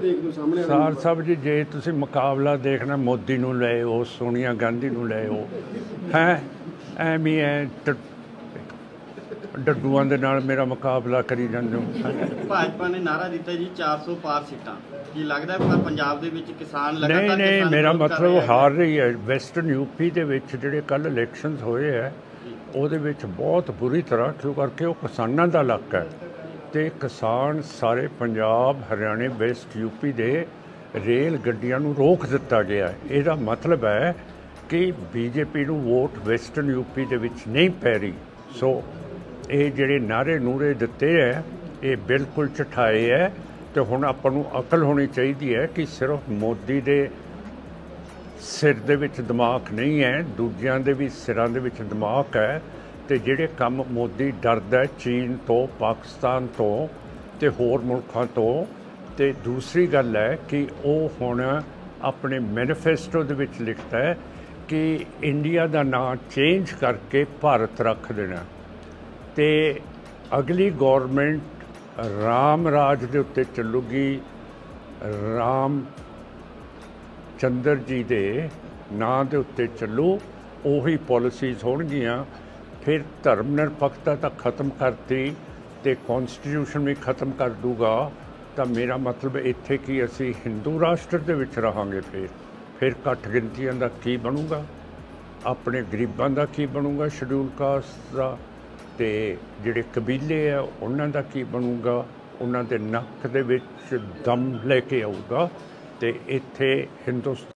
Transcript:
ਦੇਖਦੇ ਹੋ ਸਾਹਮਣੇ ਸਾਰ ਸਾਹਿਬ ਜੀ, ਜੇ ਤੁਸੀਂ ਮੁਕਾਬਲਾ ਦੇਖਣਾ ਮੋਦੀ ਨੂੰ ਲੈ ਆਓ, ਸੋਨੀਆ ਗਾਂਧੀ ਨੂੰ ਲੈ ਆਓ, ਹੈ ਐਵੇਂ ਐ ਡੱਡੂਆਂ ਦੇ ਨਾਲ ਮੇਰਾ ਮੁਕਾਬਲਾ ਕਰੀ ਜਾਂਦੇ ਹੋ। ਭਾਜਪਾ ਨੇ ਨਾਰਾ ਦਿੱਤਾ ਜੀ 400 ਪਾਰ ਸੀਟਾਂ, ਕੀ ਲੱਗਦਾ ਪਰ ਪੰਜਾਬ ਦੇ ਵਿੱਚ ਕਿਸਾਨ ਲਗਾਤਾਰ ਨਹੀਂ, ਮੇਰਾ ਮਤਲਬ ਹਾਰ ਰਹੀ ਹੈ। ਵੈਸਟਰਨ ਯੂਪੀ ਦੇ ਵਿੱਚ ਜਿਹੜੇ ਕੱਲ੍ਹ ਇਲੈਕਸ਼ਨਸ ਹੋਏ ਹੈ ਉਹਦੇ ਵਿੱਚ ਬਹੁਤ ਬੁਰੀ ਤਰ੍ਹਾਂ, ਕਿਉਂ ਕਰਕੇ ਉਹ ਕਿਸਾਨਾਂ ਦਾ ਇਲਾਕਾ ਹੈ ਅਤੇ ਕਿਸਾਨ ਸਾਰੇ ਪੰਜਾਬ, ਹਰਿਆਣੇ, ਵੈਸਟ ਯੂਪੀ ਦੇ ਰੇਲ ਗੱਡੀਆਂ ਨੂੰ ਰੋਕ ਦਿੱਤਾ ਗਿਆ। ਇਹਦਾ ਮਤਲਬ ਹੈ ਕਿ ਬੀਜੇਪੀ ਨੂੰ ਵੋਟ ਵੈਸਟਰਨ ਯੂਪੀ ਦੇ ਵਿੱਚ ਨਹੀਂ ਪੈ ਰਹੀ। ਸੋ ਇਹ ਜਿਹੜੇ ਨਾਅਰੇ ਨੂਰੇ ਦਿੱਤੇ ਹੈ ਇਹ ਬਿਲਕੁਲ ਝਠਾਏ ਹੈ ਅਤੇ ਹੁਣ ਆਪਾਂ ਨੂੰ ਅਕਲ ਹੋਣੀ ਚਾਹੀਦੀ ਹੈ ਕਿ ਸਿਰਫ ਮੋਦੀ ਦੇ ਸਿਰ ਦੇ ਵਿੱਚ ਦਿਮਾਗ ਨਹੀਂ ਹੈ, ਦੂਜਿਆਂ ਦੇ ਵੀ ਸਿਰਾਂ ਦੇ ਵਿੱਚ ਦਿਮਾਗ ਹੈ। ਅਤੇ ਜਿਹੜੇ ਕੰਮ ਮੋਦੀ ਡਰਦਾ ਚੀਨ ਤੋਂ, ਪਾਕਿਸਤਾਨ ਤੋਂ ਅਤੇ ਹੋਰ ਮੁਲਕਾਂ ਤੋਂ। ਅਤੇ ਦੂਸਰੀ ਗੱਲ ਹੈ ਕਿ ਉਹ ਹੁਣ ਆਪਣੇ ਮੈਨੀਫੈਸਟੋ ਦੇ ਵਿੱਚ ਲਿਖਦਾ ਹੈ ਕਿ ਇੰਡੀਆ ਦਾ ਨਾਂ ਚੇਂਜ ਕਰਕੇ ਭਾਰਤ ਰੱਖ ਦੇਣਾ ਅਤੇ ਅਗਲੀ ਗੌਰਮੈਂਟ ਰਾਮ ਰਾਜ ਦੇ ਉੱਤੇ ਚੱਲੂਗੀ, ਰਾਮ ਚੰਦਰ ਜੀ ਦੇ ਨਾਂ ਦੇ ਉੱਤੇ ਚੱਲੂ, ਉਹੀ ਪਾਲਿਸੀਜ਼ ਹੋਣਗੀਆਂ। ਫਿਰ ਧਰਮ ਨਿਰਪੱਖਤਾ ਤਾਂ ਖਤਮ ਕਰਤੀ ਅਤੇ ਕੌਨਸਟੀਟਿਊਸ਼ਨ ਵੀ ਖਤਮ ਕਰ ਦੂਗਾ। ਤਾਂ ਮੇਰਾ ਮਤਲਬ ਇੱਥੇ ਕਿ ਅਸੀਂ ਹਿੰਦੂ ਰਾਸ਼ਟਰ ਦੇ ਵਿੱਚ ਰਹਾਂਗੇ। ਫਿਰ ਘੱਟ ਗਿਣਤੀਆਂ ਦਾ ਕੀ ਬਣੂਗਾ, ਆਪਣੇ ਗਰੀਬਾਂ ਦਾ ਕੀ ਬਣੂਗਾ, ਸ਼ਡਿਊਲ ਕਾਸਟ ਦਾ, ਅਤੇ ਜਿਹੜੇ ਕਬੀਲੇ ਆ ਉਹਨਾਂ ਦਾ ਕੀ ਬਣੂਗਾ, ਉਹਨਾਂ ਦੇ ਨੱਕ ਦੇ ਵਿੱਚ ਦਮ ਲੈ ਕੇ ਆਊਗਾ। ਅਤੇ ਇੱਥੇ ਹਿੰਦੁਸਤਾਨ